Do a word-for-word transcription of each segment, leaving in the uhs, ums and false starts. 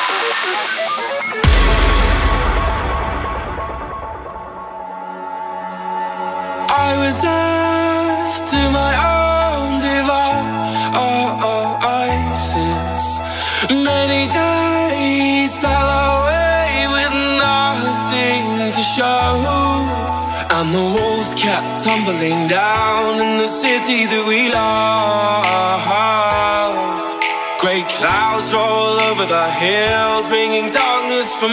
I was left to my own devices. Many days fell away with nothing to show, and the walls kept tumbling down in the city that we love. Great clouds roll over the hills, bringing darkness from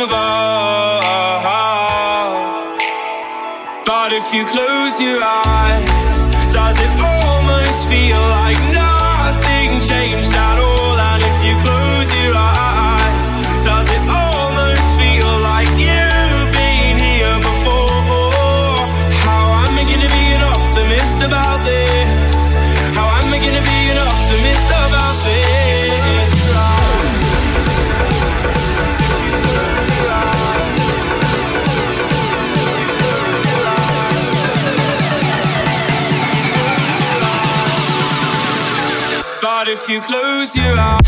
above. But if you close your eyes, does it almost feel like nothing changed at all? And if you close your eyes, does it almost feel like you've been here before? How am I gonna be an optimist about this? How am I gonna be an optimist about this? But if you close your eyes,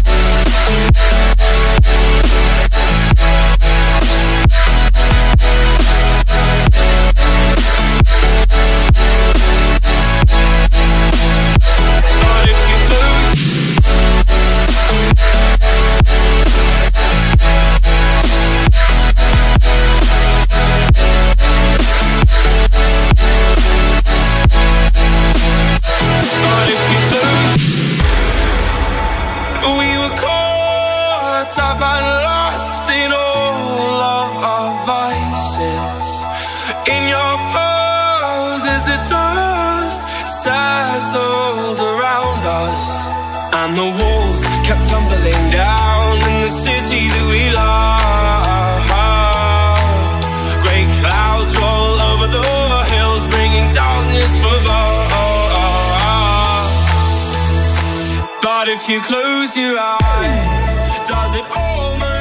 up and lost in all of our vices. In your pose as the dust settled around us, and the walls kept tumbling down in the city that we love. Great clouds roll over the hills, bringing darkness from above. But if you close your eyes, does it almost